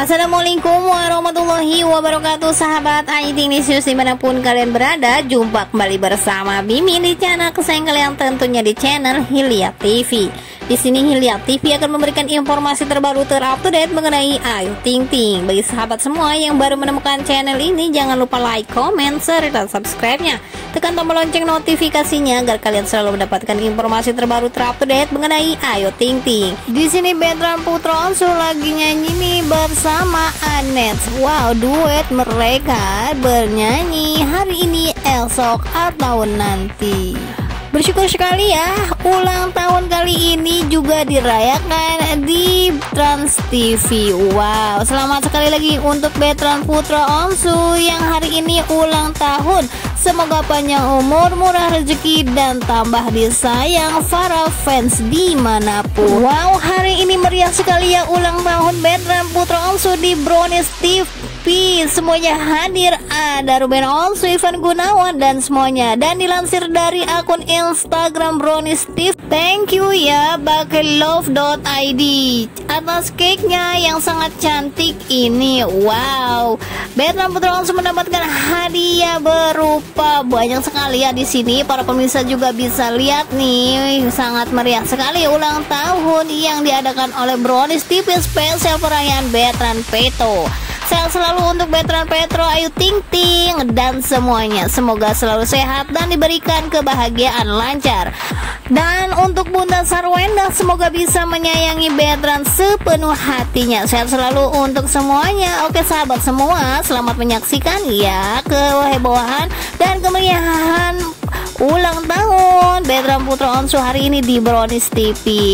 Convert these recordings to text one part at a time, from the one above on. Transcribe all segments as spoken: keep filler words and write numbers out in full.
Assalamualaikum warahmatullahi wabarakatuh, sahabat I T News dimanapun kalian berada. Jumpa kembali bersama Mimin di channel kesayangan kalian, tentunya di channel Hilya T V. Di sini Hilya T V akan memberikan informasi terbaru terupdate mengenai Ayu Ting Ting. Bagi sahabat semua yang baru menemukan channel ini, jangan lupa like, comment, share, dan subscribe-nya. Tekan tombol lonceng notifikasinya agar kalian selalu mendapatkan informasi terbaru terupdate mengenai Ayu Ting Ting. Di sini Betran Putra Onsu lagi nyanyi nih bersama Anet. Wow, duet mereka bernyanyi hari ini, esok, atau nanti. Bersyukur sekali ya, ulang tahun kali ini juga dirayakan di Trans T V. Wow, selamat sekali lagi untuk Betran Putra Onsu yang hari ini ulang tahun. Semoga panjang umur, murah rezeki, dan tambah disayang para fans dimanapun. Wow, hari ini meriah sekali ya ulang tahun Betran Putra Onsu di Brownies T V. Semuanya hadir, ada Ruben Onsu, Ivan Gunawan, dan semuanya. Dan dilansir dari akun Instagram Brownies T V, thank you ya bakelove dot I D atas cake-nya yang sangat cantik ini. Wow, Betran Putra Onsu mendapatkan hadiah berupa banyak sekali ya. Di sini para pemirsa juga bisa lihat nih, sangat meriah sekali ulang tahun yang diadakan oleh Brownies T V spesial perayaan Betran Petro. Sehat selalu untuk Betran Petro, Ayu Ting Ting, dan semuanya. Semoga selalu sehat dan diberikan kebahagiaan lancar. Dan untuk Bunda Sarwenda, semoga bisa menyayangi Betran sepenuh hatinya. Sehat selalu untuk semuanya. Oke sahabat semua, selamat menyaksikan ya kehebohan dan kemeriahan ulang tahun Betran Putra Onsu hari ini di Brownies T V.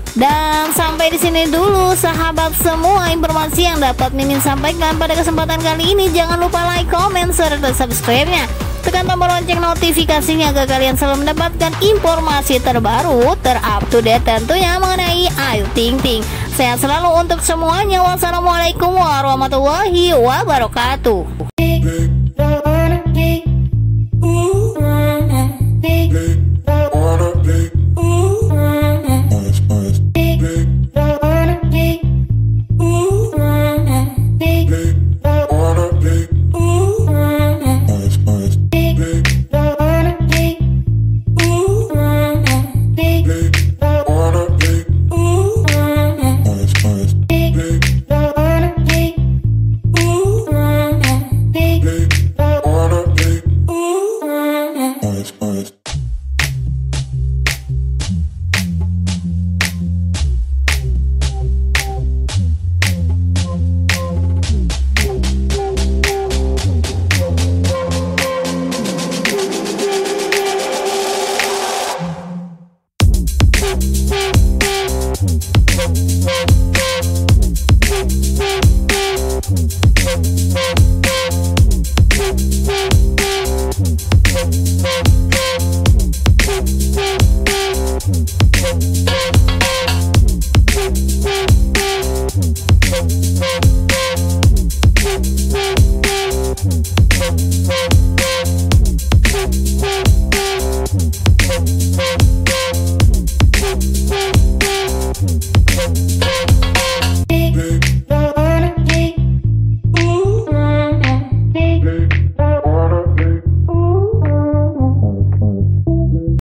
Dan sampai di sini dulu sahabat semua informasi yang dapat Mimin sampaikan pada kesempatan kali ini. Jangan lupa like, comment, share, dan subscribe-nya. Tekan tombol lonceng notifikasinya agar kalian selalu mendapatkan informasi terbaru, terupdate tentunya mengenai Ayu Ting Ting. Sehat selalu untuk semuanya. Wassalamualaikum warahmatullahi wabarakatuh.